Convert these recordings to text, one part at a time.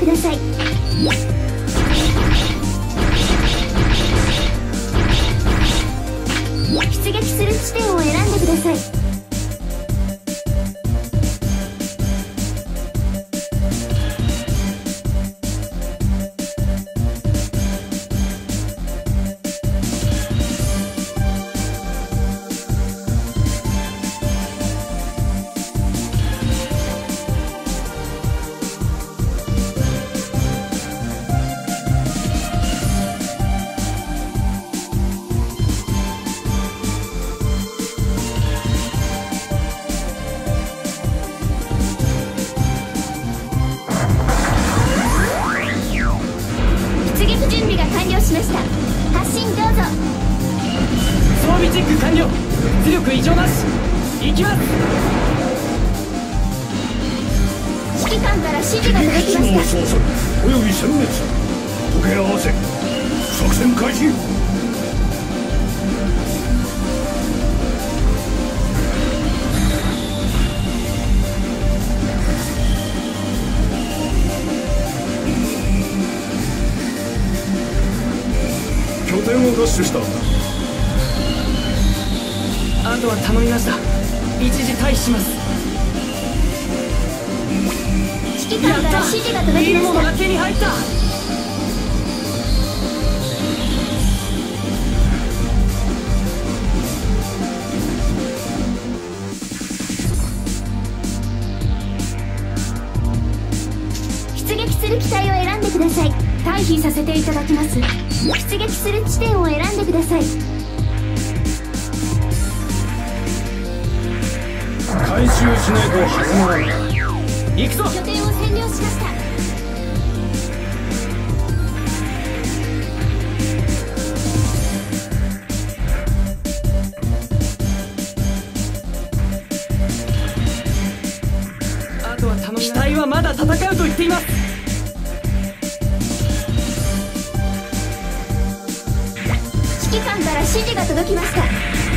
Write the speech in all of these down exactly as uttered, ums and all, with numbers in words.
ください。出撃する地点を選んでください。 あとは頼みました。一時退避します。 指揮官から指示が届きました。 が手に入った。 出撃する機体を選んでください。 退避させていただきます。 出撃する地点を選んでください。 回収しないと始まらない。 行くぞ。 拠点を占領しました。 あとは頼む。機体はまだ戦うと言っています。 指揮官から指示が届きました。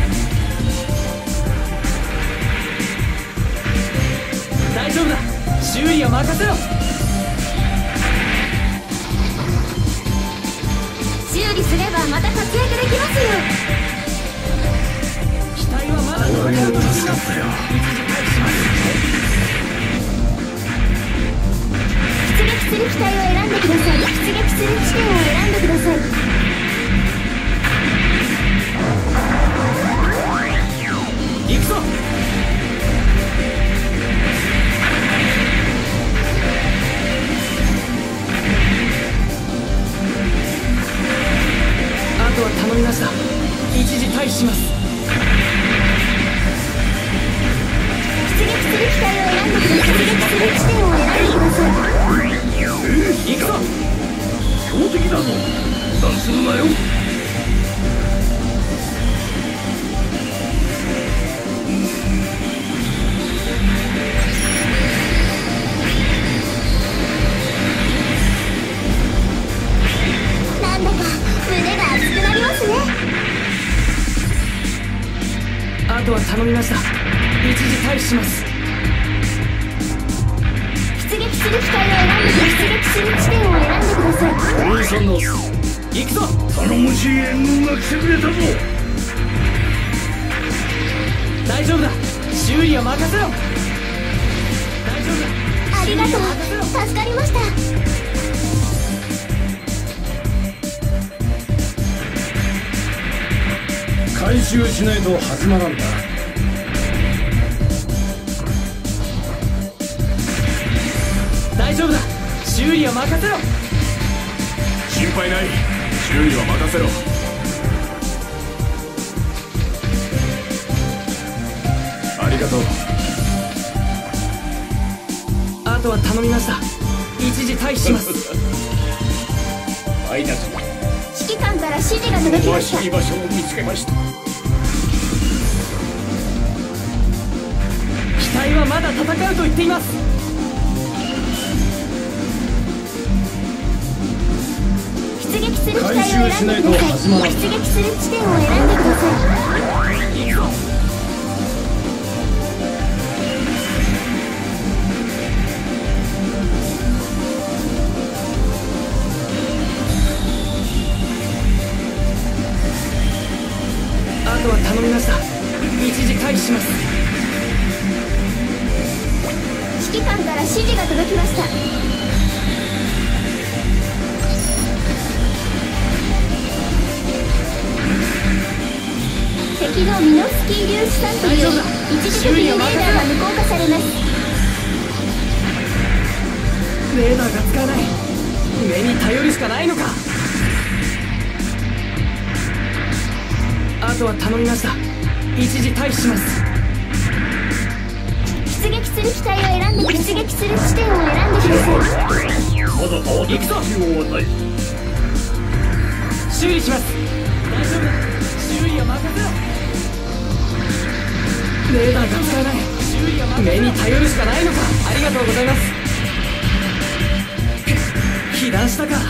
大丈夫だ。修理は任せろ。 修理すればまた活躍できますよ。 機体はまだ戦うと言っています。一時退避します。 出撃する機体を選んでください。出撃する地点を選んでください。 行くぞ。あとは頼みました。一時退避します。 出撃する機体を選んでください。出撃する地点を選んでください。 行くぞ。 強敵だぞ。油断するなよ。 なんだか胸が熱くなりますね。 あとは頼みました。一時退避します。 出撃する機体を選んでください。出撃する地点を選んでください。 おいさんの行くぞ。 頼もしい援軍が来てくれたぞ。 大丈夫だ。修理は任せろ。大丈夫だ。 ありがとう。助かりました。 回収しないと始まらんだ。 大丈夫だ。修理は任せろ。 心配ない。修理は任せろ。ありがとう。 あとは頼みました。一時退避します。 あいだぞ。 指揮官から指示が届きました。 居場所を見つけました。 機体はまだ戦うと言っています。 出撃する機体を選んでください。出撃する地点を選んでください。 行くぞ。 指揮官から指示が届きました。敵のミノフスキー粒子散布により一時的にレーダーが無効化されます。 レーダーが使えない。目に頼るしかないのか。あとは頼みました。一時退避します。 出撃する機体を選んで出撃する地点を選んでください。 まだ慌て行くぞ。 を与え修理します。大丈夫だ。修理は任せろ。レーダーが使えない。修理は任せろ。目に頼るしかないのか。ありがとうございます。被弾したか。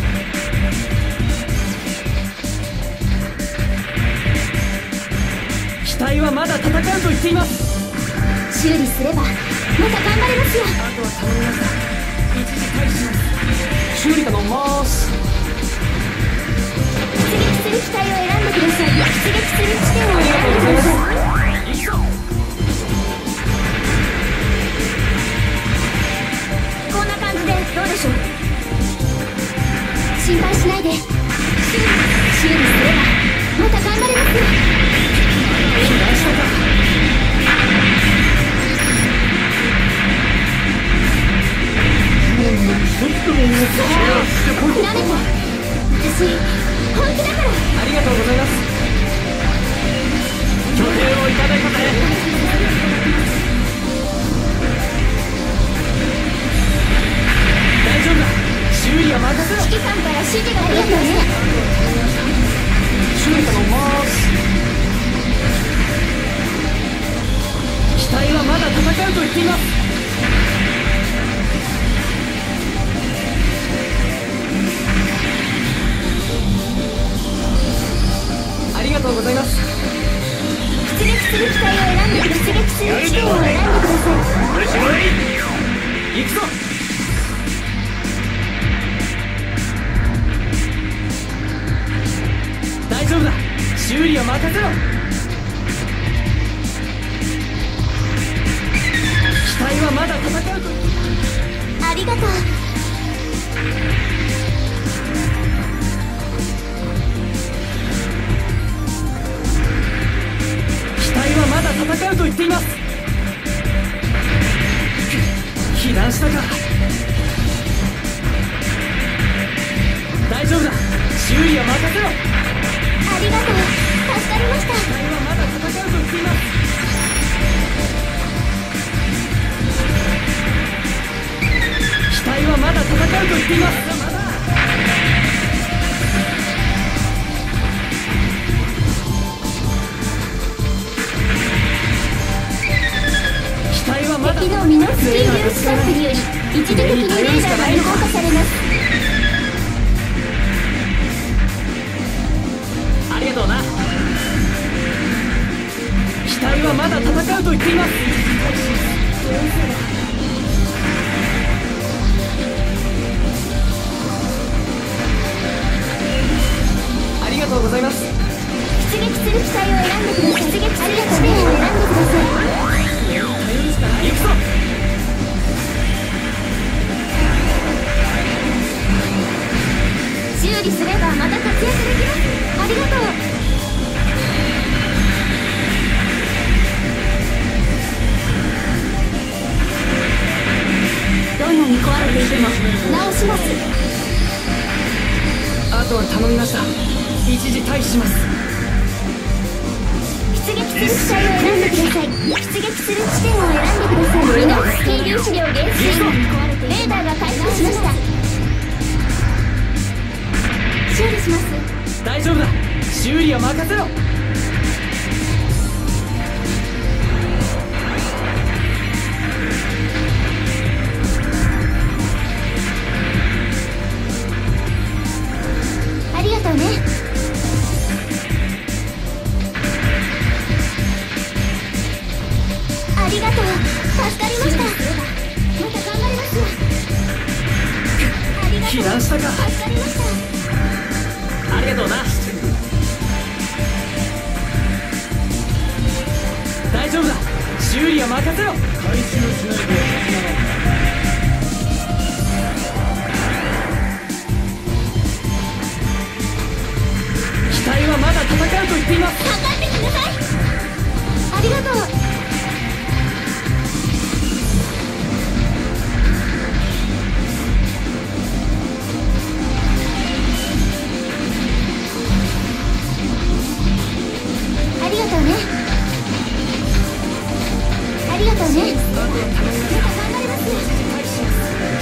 機体はまだ戦うと言っています。 修理すればまた頑張れますよ。 あとは頼みました。一時退避します。修理頼みます。 出撃する機体を選んでください。出撃する地点をありがとうございます。行くぞ。 こんな感じでどうでしょう。心配しないで。修理すればまた頑張れますよ。 被弾したか。 なめて。私本気だから。 ありがとうございます。拠点をいただいたぜ。大丈夫だ。修理は任せろ。 指揮官から指示がありがとうね。 修理頼みます。機体はまだ戦うと言っています。ありがとうございます。 出撃する機体を選んで出撃する地点を選んでください。 行くぞ。大丈夫だ。修理は任せろ。機体はまだ戦うと。 ありがとう。 機体はまだ戦うと言っています。被弾したか。大丈夫だ。修理は任せろ。 ありがとう。助かりました。 機体はまだ戦うと言っています。機体はまだ戦うと言っています。機体はまだ。 敵のミノフスキー粒子散布により一時的にレーダーが無効化されます。 ありがとうな。機体はまだ戦うと言っています。ありがとうございます。 出撃する機体を選んでください。出撃する地点を選んでください。 行くぞ。 修理すればまた活躍できます。ありがとう。どんなに壊れていても直します。 あとは頼みました。一時退避します。 出撃する機体を選んでください。出撃する地点を選んでください。ミノフスキー粒子量減衰。レーダーが回復しました。修理します。 大丈夫だ。修理は任せろ。 ありがとうね。ありがとう。助かりました。また頑張ります。ありがとう。 被弾したか。 助かりました。 ありがとうな。大丈夫だ。修理は任せろ。 回収しないと始まらない。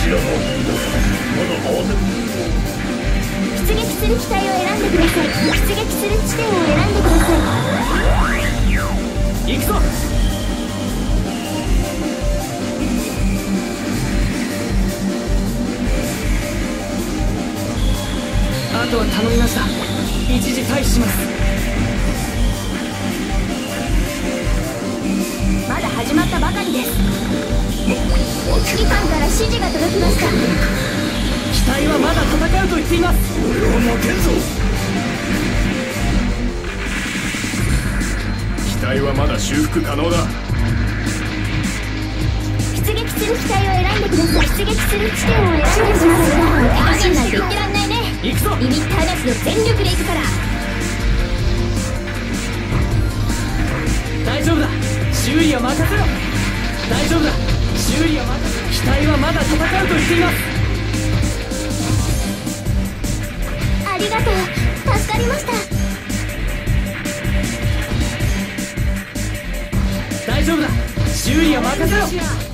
ちらのまだ慌てる。 出撃する機体を選んでください。出撃する地点を選んでください。 行くぞ。あとは頼みました。一時退避します。 まだ始まったばかりです。指揮官から指示が届きました。 機体はまだ戦うと言っています。 俺は負けんぞ。機体はまだ修復可能だ。 出撃する機体を選んでください。出撃する地点を選んでください。楽しんないと言ってらんないね。 行くぞ。 リミッターなしの全力で行くから。 大丈夫だ。修理は任せろ。大丈夫だ。修理は任せろ。機体はまだ戦うと言っています。 ありがとう。助かりました。 大丈夫だ。修理は任せろ。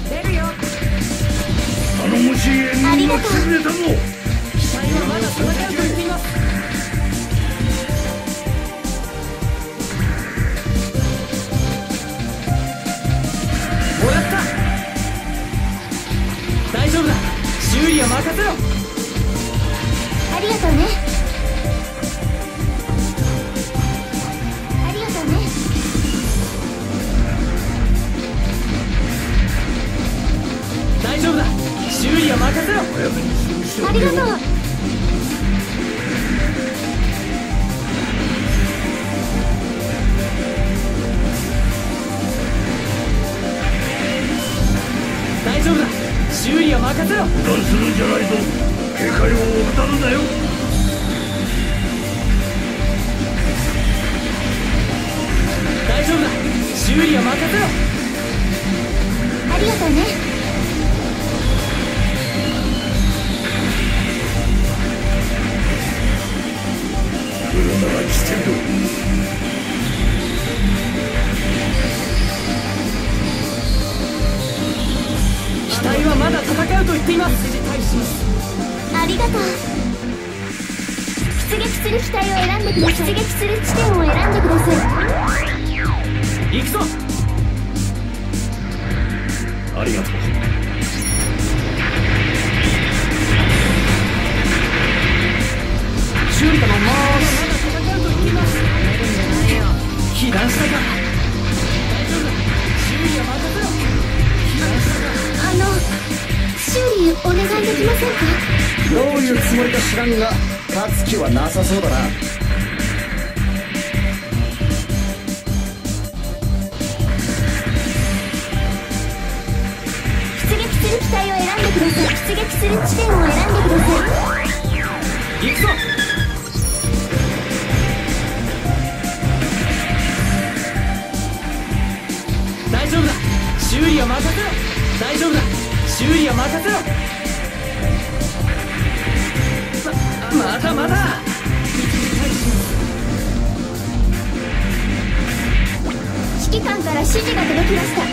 頼もしい援軍が来てくれたぞ。 機体はまだ戦うと言っています。もらった。大丈夫だ。修理は任せろ。 ありがとうね。ありがとうね。 大丈夫だ。修理は任せろ。 ありがとう。 大丈夫だ。修理は任せろ。 油断するんじゃないぞ。警戒を怠るなよ。 大丈夫だ。修理は任せろ。 ありがとうね。 来るなら来てみろ。 機体はまだ戦うと言っています。一時退避します。 ありがとう。出撃する機体を選んでください。出撃する地点を選んでください。 行くぞ。 ありがとう。 修理頼みます。まだ戦うと言っています。被弾したか。大丈夫だ。修理は任せろ。被弾したか。 あの修理お願いできませんか。 どういうつもりか知らんが勝つ気はなさそうだな。 出撃する機体を選んでください。出撃する地点を選んでください。 行くぞ。大丈夫だ。修理は任せろ。大丈夫だ。修理は任せろ。ままだまだ。 指揮官から指示が届きました。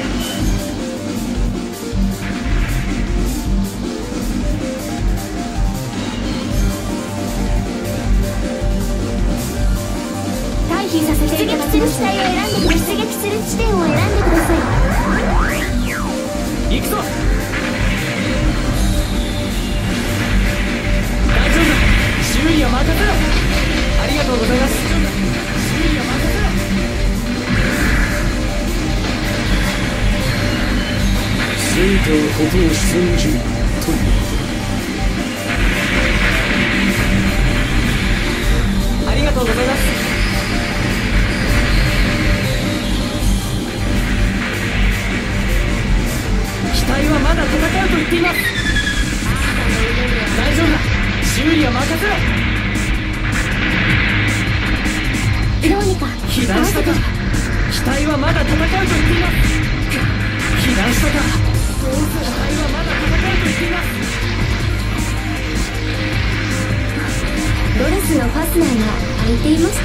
退避させていただきました。出撃する機体を選んでください。出撃する地点を選んでください。 行くぞ。大丈夫だ。修理は任せろ。ありがとうございます。修理は任せろ。 全てのことを信じるという。 ありがとうございます。機体はまだ戦うと言っています。大丈夫だ。修理は任せろ。 どうにか被弾したか。機体はまだ戦うと言っています。被弾したか。機体はまだ戦うと言っています。 ドレスのファスナーが開いていました。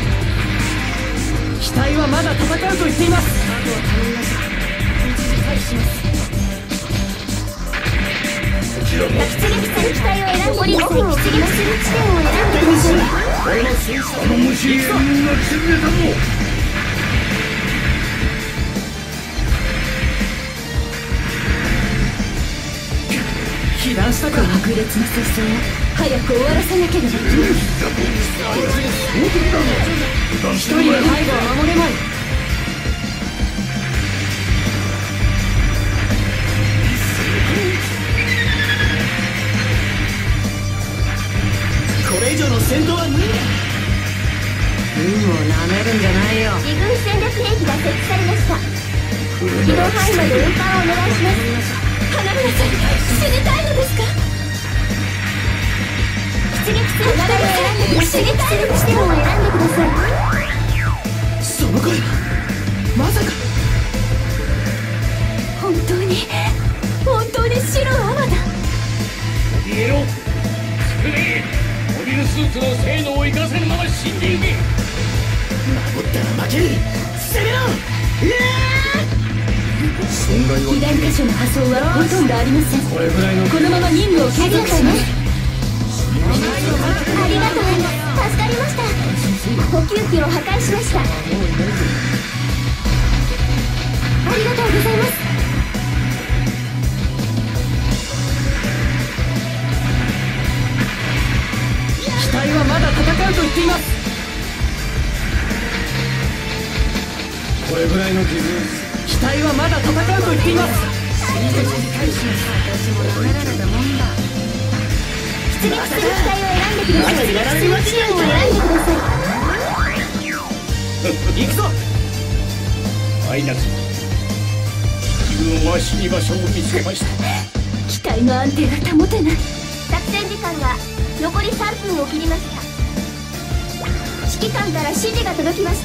機体はまだ戦うと言っています。あとは頼みました。一時退避します。 機出撃する機体を選んでください。出撃する地点を選んでください。 頼もしい援軍が来てくれたぞ。 被弾したか。 爆裂の戦争を早く終わらせなければ。 一人で背後は守れまい。これ以上の戦闘は無理だ。運をなめるんじゃないよ。 自軍戦略兵器が設置されました。機動範囲まで運搬をお願いします。花村さん、死にたいのですか？出撃する機体を選んでください。出撃する地点を選んでください。 その声まさか。 本当に本当に白アマだ。 逃げろ。少ねえ。モビルスーツの性能を生かせぬまま死んでいけ。 守ったら負ける。攻めろ。 損害は被弾箇所の破損はほとんどありません。 これぐらいのこのまま任務を継続します。ありがとう。助かりました。補給機を破壊しました。ありがとうございます。 機体はまだ戦うと言っています。これぐらいの傷。機体はまだ戦うと言っています。 出撃する機体を選んでください。出撃する地点を選んでください。 行くぞ。 アイナス、自分は死に場所を見つけました。 機体の安定が保てない。作戦時間が残りさんぷんを切りました。指揮官から指示が届きました。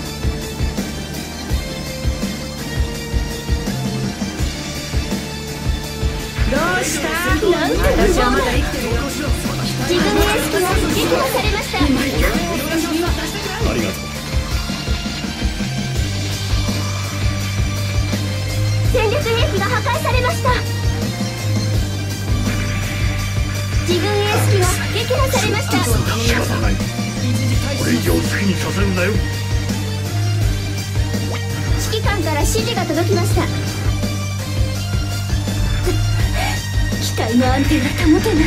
どうした？ なんと私はまだ生きてるよ。 自分の屋敷が撃破されました。 ありがとう。 戦略兵器が破壊されました。自軍エース機が撃破されました。 仕方ない。これ以上好きにさせるんだよ。 指揮官から指示が届きました。機体の安定が保てない。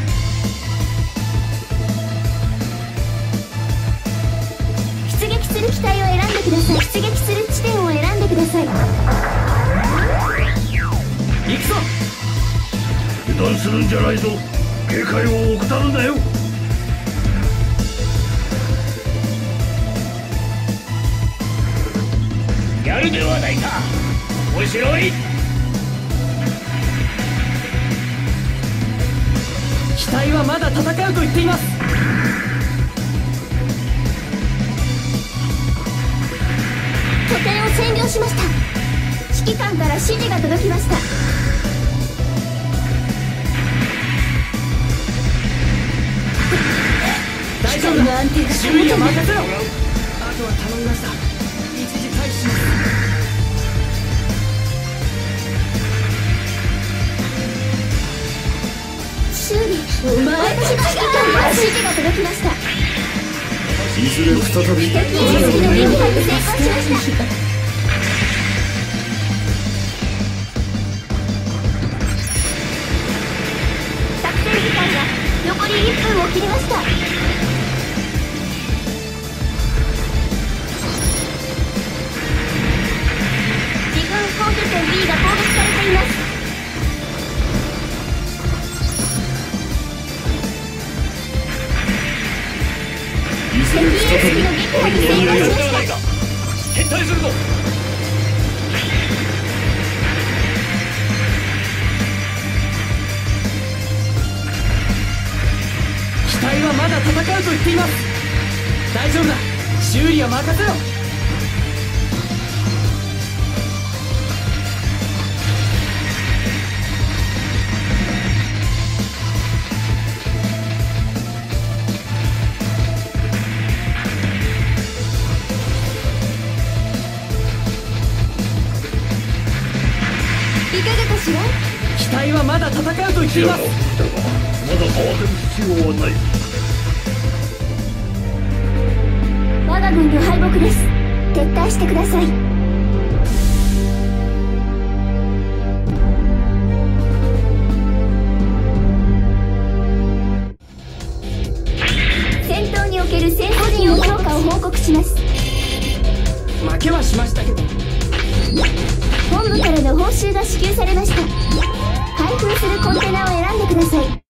出撃する機体を選んでください。出撃する地点を選んでください。 行くぞ。 油断するんじゃないぞ。警戒を怠るなよ。 やるではないか。面白い。 機体はまだ戦うと言っています。 拠点を占領しました。指揮官から指示が届きました。 大丈夫だ。修理は任せろ。あとは頼みました。一時開始します。 修理、お前私が指揮官から指示が届きました。 いずれ再び敵エース機の撃破に成功しました。作戦時間が残りいっぷんを切りました。自軍攻撃点 B が攻撃されています。敵エース機の撃破に成功しました。 撤退するぞ。 機体はまだ戦うと言っています。大丈夫だ。修理は任せろ。いかがかしら。機体はまだ戦うと言っています。 だがまだ慌てる必要はない。 我が軍の敗北です。撤退してください。戦闘における戦闘陣の強化を報告します。 負けはしましたけど。 本部からの報酬が支給されました。開封するコンテナを選んでください。